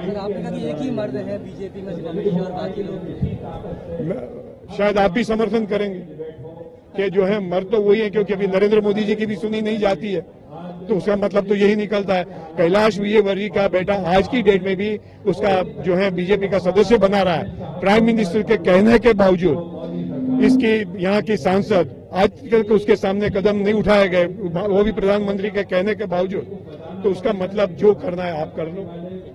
आपने कहा कि एक ही मर्द है बीजेपी में सिर्फ अमित शाह और बाकी लोग, शायद आप भी समर्थन करेंगे कि जो है मर्द तो वही है, क्योंकि अभी नरेंद्र मोदी जी की भी सुनी नहीं जाती है, तो उसका मतलब तो यही निकलता है। कैलाश विजयवर्गीय का बेटा आज की डेट में भी उसका जो है बीजेपी का सदस्य बना रहा है, प्राइम मिनिस्टर के कहने के बावजूद। इसकी यहाँ की सांसद आज तक उसके सामने कदम नहीं उठाए गए, वो भी प्रधानमंत्री के कहने के बावजूद। तो उसका मतलब जो करना है आप कर लो।